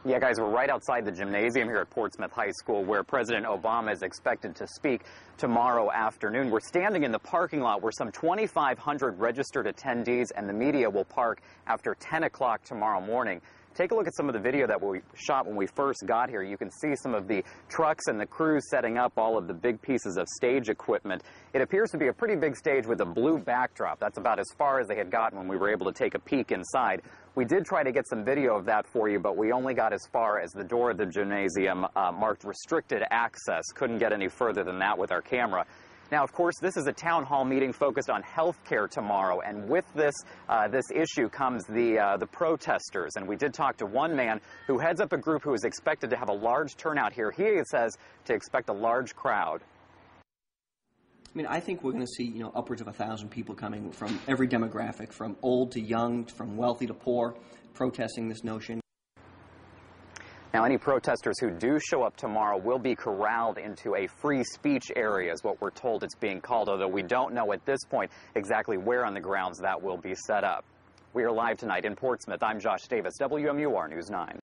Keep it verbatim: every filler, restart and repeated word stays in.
Yeah, guys, we're right outside the gymnasium here at Portsmouth High School where President Obama is expected to speak tomorrow afternoon. We're standing in the parking lot where some twenty-five hundred registered attendees and the media will park after ten o'clock tomorrow morning. Take a look at some of the video that we shot when we first got here. You can see some of the trucks and the crews setting up all of the big pieces of stage equipment. It appears to be a pretty big stage with a blue backdrop. That's about as far as they had gotten when we were able to take a peek inside. We did try to get some video of that for you, but we only got as far as the door of the gymnasium uh, marked restricted access. Couldn't get any further than that with our camera. Now, of course, this is a town hall meeting focused on health care tomorrow, and with this uh, this issue comes the uh, the protesters. And we did talk to one man who heads up a group who is expected to have a large turnout here. He says to expect a large crowd. I mean, I think we're going to see, you know, upwards of a thousand people coming from every demographic, from old to young, from wealthy to poor, protesting this notion. Now, any protesters who do show up tomorrow will be corralled into a free speech area, is what we're told it's being called, although we don't know at this point exactly where on the grounds that will be set up. We are live tonight in Portsmouth. I'm Josh Davis, W M U R News nine.